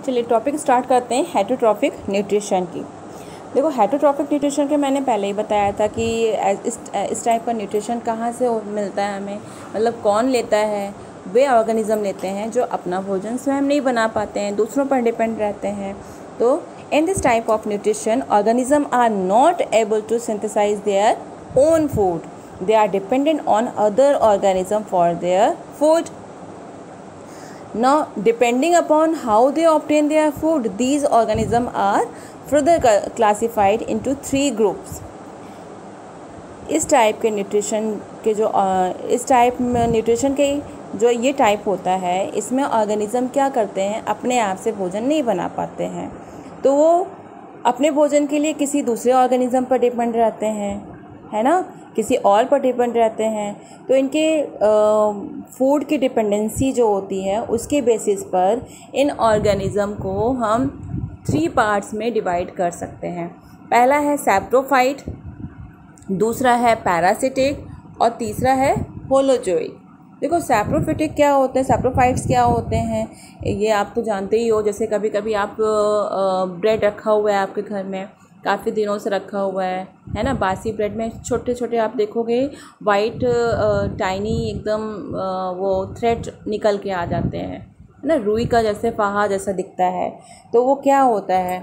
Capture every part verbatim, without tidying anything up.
चलिए topic start करते हैं हेटरोट्रॉफिक न्यूट्रिशन की। देखो हेटरोट्रॉफिक न्यूट्रिशन के मैंने पहले ही बताया था कि इस इस टाइप का न्यूट्रिशन कहाँ से मिलता है हमें, मतलब कौन लेता है। वे ऑर्गेनिज्म लेते हैं जो अपना भोजन स्वयं नहीं बना पाते हैं, दूसरों पर डिपेंड रहते हैं। तो in this type of nutrition organism are not able to synthesise their own food, they are dependent on other organism for their food. Now, depending upon how they obtain their food, these organisms are further classified into three groups. इस type के nutrition के जो इस type में nutrition के जो ये type होता है, इसमें ऑर्गेनिज्म क्या करते हैं, अपने आप से भोजन नहीं बना पाते हैं, तो वो अपने भोजन के लिए किसी दूसरे ऑर्गेनिज्म पर डिपेंड रहते हैं, है ना, किसी और पर डिपेंड रहते हैं। तो इनके फूड की डिपेंडेंसी जो होती है उसके बेसिस पर इन ऑर्गेनिज्म को हम थ्री पार्ट्स में डिवाइड कर सकते हैं। पहला है सैप्रोफाइट, दूसरा है पैरासिटिक और तीसरा है होलोजोइक। देखो सैप्रोफिटिक क्या होते हैं, सैप्रोफाइट्स क्या होते हैं, ये आप तो जानते ही हो। जैसे कभी कभी आप ब्रेड रखा हुआ है आपके घर में, काफ़ी दिनों से रखा हुआ है है ना, बासी ब्रेड में छोटे छोटे आप देखोगे वाइट टाइनी एकदम वो थ्रेड निकल के आ जाते हैं, है ना, रुई का जैसे फाहा जैसा दिखता है। तो वो क्या होता है,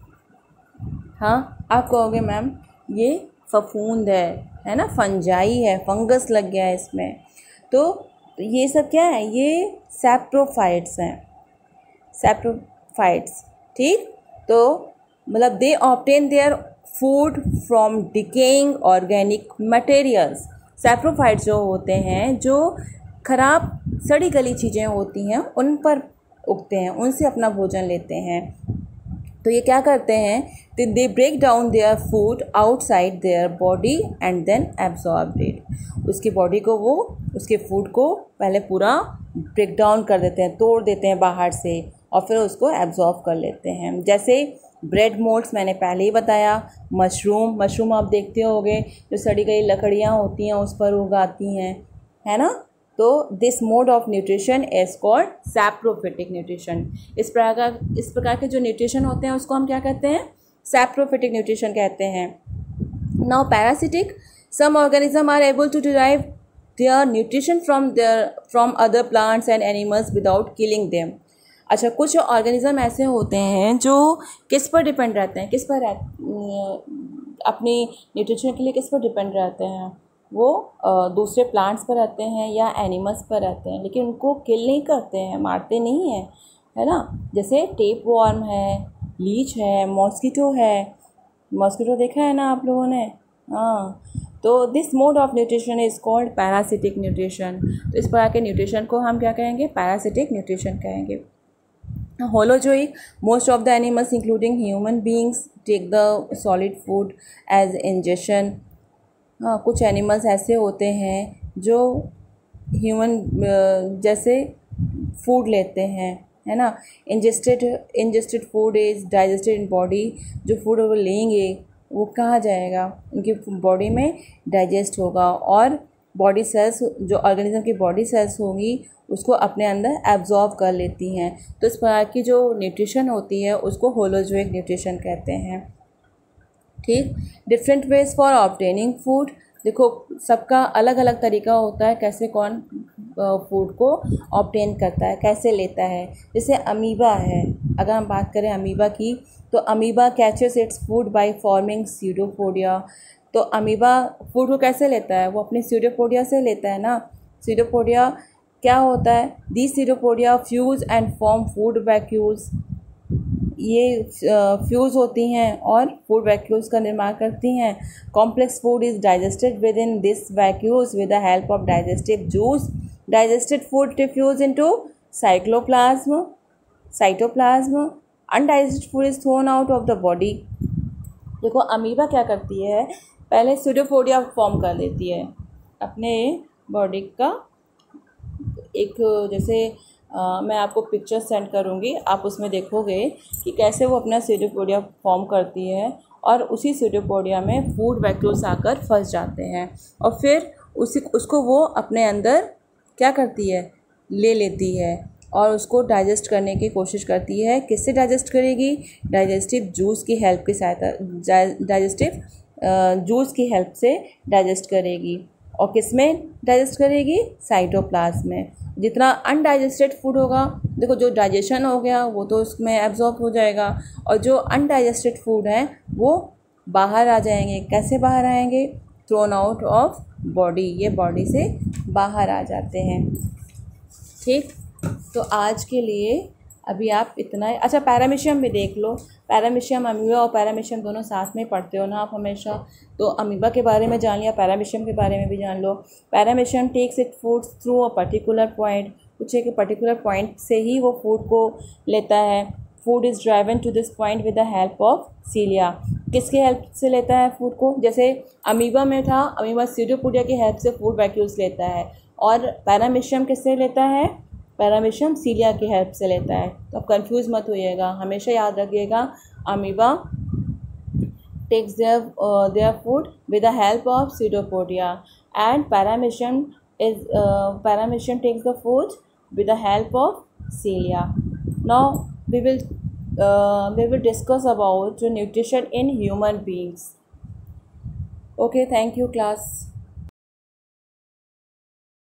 हाँ आप कहोगे मैम ये फफूंद है है ना, फंजाई है, फंगस लग गया है इसमें। तो ये सब क्या है, ये सैप्रोफाइट्स हैं, सैप्रोफाइट्स, ठीक। तो मतलब they obtain their food from decaying organic materials. Saprophytes जो होते हैं, जो खराब सड़ी गली चीज़ें होती हैं उन पर उगते हैं, उनसे अपना भोजन लेते हैं। तो ये क्या करते हैं, they break down their food outside their body and then absorb it. उसकी बॉडी को वो उसके फूड को पहले पूरा ब्रेक डाउन कर देते हैं, तोड़ देते हैं बाहर से, और फिर उसको एब्जॉर्ब कर लेते हैं। जैसे ब्रेड मोल्ड्स मैंने पहले ही बताया, मशरूम मशरूम आप देखते होंगे जो सड़ी गई लकड़ियाँ होती हैं उस पर उगाती हैं, है ना। तो this mode of nutrition is called saprophytic nutrition. इस प्रकार इस प्रकार के जो न्यूट्रिशन होते हैं उसको हम क्या कहते हैं, सैप्रोफिटिक न्यूट्रिशन कहते हैं। Now parasitic, some organism are able to derive their nutrition from their from other plants and animals without killing them. अच्छा, कुछ ऑर्गेनिज्म ऐसे होते हैं जो किस पर डिपेंड रहते हैं, किस पर अपनी न्यूट्रिशन के लिए किस पर डिपेंड रहते हैं, वो दूसरे प्लांट्स पर रहते हैं या एनिमल्स पर रहते हैं, लेकिन उनको किल नहीं करते हैं, मारते नहीं हैं, है ना। जैसे टेप वॉर्म है, लीच है, मॉस्किटो है, मॉस्किटो देखा है ना आप लोगों ने, हाँ। तो this mode of nutrition is called parasitic nutrition. तो इस प्रकार के न्यूट्रिशन को हम क्या कहेंगे, पैरासिटिक न्यूट्रिशन कहेंगे। Holozoic, most of the animals including human beings take the solid food as ingestion. हाँ, कुछ एनिमल्स ऐसे होते हैं जो ह्यूमन जैसे फूड लेते हैं, है ना। Ingested ingested food is digested in body. जो फूड वो लेंगे वो कहाँ जाएगा, उनकी बॉडी में डाइजेस्ट होगा, और बॉडी सेल्स जो ऑर्गेनिज्म की बॉडी सेल्स होंगी उसको अपने अंदर एब्जॉर्ब कर लेती हैं। तो इस प्रकार की जो न्यूट्रिशन होती है उसको होलोजोइक न्यूट्रिशन कहते हैं, ठीक। Different ways for obtaining food, देखो सबका अलग अलग तरीका होता है कैसे कौन फूड को ऑब्टेन करता है, कैसे लेता है। जैसे अमीबा है, अगर हम बात करें अमीबा की, तो amoeba catches its food by forming pseudopodia. तो अमीबा फूड को कैसे लेता है, वो अपने स्यूडोपोडिया से लेता है ना। स्यूडोपोडिया क्या होता है, the pseudopodia fuse and form food vacuoles. ये फ्यूज होती हैं और फूड वैक्यूल्स का निर्माण करती हैं। Complex food is digested within this vacuoles with the help of digestive juice. Digested food diffuse into cycloplasm cytoplasm. Undigested food is thrown out of the body. देखो amoeba क्या करती है, पहले pseudopodia form कर लेती है अपने body का। एक जैसे आ, मैं आपको पिक्चर सेंड करूँगी, आप उसमें देखोगे कि कैसे वो अपना स्यूडोपोडिया फॉर्म करती है, और उसी स्यूडोपोडिया में फूड वैक्यूल्स आकर फंस जाते हैं, और फिर उसी उसको वो अपने अंदर क्या करती है, ले लेती है। और उसको डाइजेस्ट करने की कोशिश करती है। किससे डाइजेस्ट करेगी? डाइजेस्टिव जूस की हेल्प की सहायता डाइजेस्टिव जूस की हेल्प से डाइजेस्ट करेगी। और किस में डाइजेस्ट करेगी? साइटोप्लाज्म में। जितना अनडाइजेस्टेड फूड होगा, देखो जो डाइजेशन हो गया वो तो उसमें एब्जॉर्ब हो जाएगा, और जो अनडाइजेस्टेड फूड हैं वो बाहर आ जाएंगे। कैसे बाहर आएंगे? थ्रोन आउट ऑफ बॉडी, ये बॉडी से बाहर आ जाते हैं। ठीक, तो आज के लिए अभी आप इतना है। अच्छा, पैरामीशियम भी देख लो। पैरामीशियम, अमीबा और पैरामीशियम दोनों साथ में पढ़ते हो ना आप हमेशा, तो अमीबा के बारे में जान लिया, पैरामीशियम के बारे में भी जान लो। Paramecium takes it food through a particular point, कुछ एक पर्टिकुलर पॉइंट से ही वो फूड को लेता है। Food is driven to this point with the help of cilia. किसके हेल्प से लेता है फूड को? जैसे अमीबा में था, अमीबा सीडोपोडिया की हेल्प से फूड वैक्यूल्स लेता है, और पैरामीशियम किससे लेता है? पैरामीशियम सीलिया की हेल्प से लेता है। तो अब कंफ्यूज मत होइएगा, हमेशा याद रखिएगा, amoeba takes their their food with the help of pseudopodia, and paramecium is paramecium takes the food with the help of cilia. Now we will we will discuss about nutrition in human beings. Okay, thank you class.